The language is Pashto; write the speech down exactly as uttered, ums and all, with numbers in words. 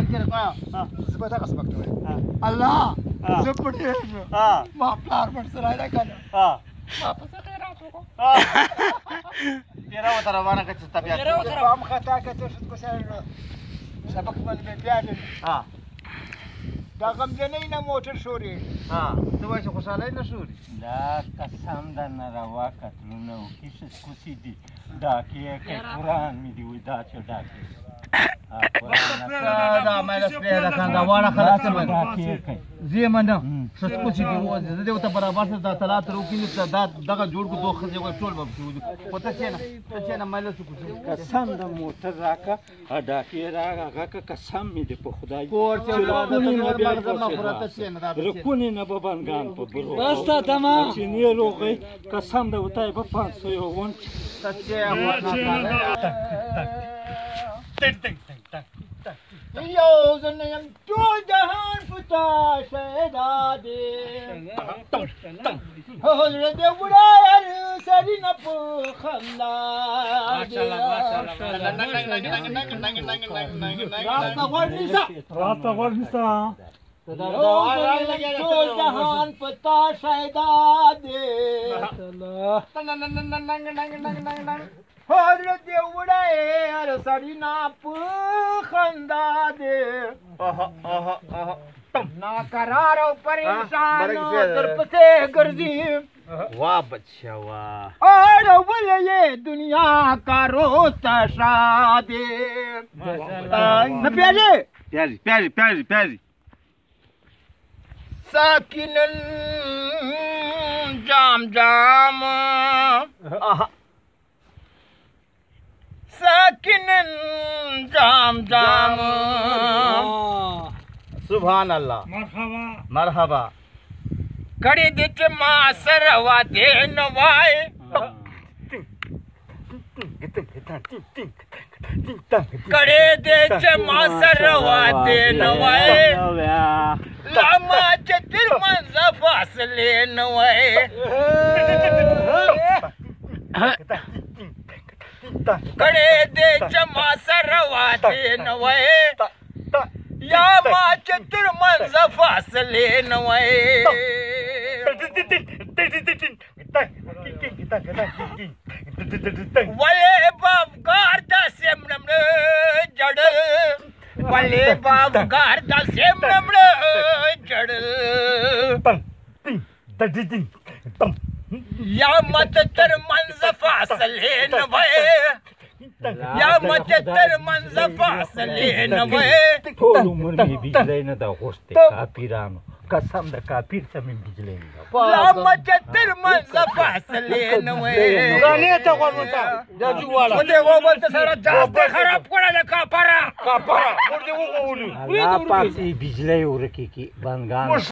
زه به دغسې به کوم الله زه پټېږم ما پلار مړ سړی دی که نه ما پسې خیرات وکړو تېره ورته روانه کړه چې طبیعت هم خطا که ته شد کوسه سبق باندې مې پیاده دا غمجنۍ نه موټر شورې ته وایې چې خوشحالۍ نه شوري دا قسم د ناروا قتلونه وکیښه کوڅې دي ډاکې یې کوي قرآن مې دي وایي دا چې ډاکې دا مایله سپی ده کنه دا واړه خلک څه مني زه یې منم ښه سکوچې دي وځي زه دې ورته برابر شه دا طلا تر وکړي ته دا دغه جوړ کړو دوه ښځې وایي ټول به پکې وځي خو ته کښېنه ته کښېنه مایله سکوچې قسم د موټر راکړه ډاکې راغه هغه که قسم مې دی په خدای کور چې رکونې نه به بنګان په برو بسته تمام چې نه روغی قسم د وتای به پانچ سو یو ون یو زه یم ټول جهان په تا شهدا دی زړه دې وړی سړي نه په خندا دی راته غوږ نیسه راته غوږ نیسه ټول جهان په تا شهدا دی زړه دې وړی هر سړي نه په خندا دی ناقرار او پریشان درپسې ګرځي واه بچه واه اړولی یې دنیا کارو ته شادي نه پیاجي پیازي پیازي پیازي پیازي ساکنا جام جام ساکنا جام جام سبحان الله مرحبا مرحبا کړي دې چې ما سره واده نه وای کړي دې چې ما سره واده نه وای لا ما چې تر منځه فاصلې نه وای کړي دې چې ما سره واده نه وای یا ما چې تر منځه فاصلې نه وای ولې به افګار داسې مړه مړه جړل ولې به افګار داسې مړه مړه جړل یا مت تر منځه فاصلې نه وای یا مت تر منځه فاصلې نه وای ټول عمر مې بجلی نه ده غوښتې کاپیرانو قسم د کاپیر څه مې بجلی نه ده لا مت تر منځه فاصلې نه وای رانې ته غوږ ونیسه دا جوواله خو دې غوبل ته سره جاز دې خراب کړه د کاپره کاپره موږ دې وغولو الله پاک دې بجلی ورکې کړي بنګان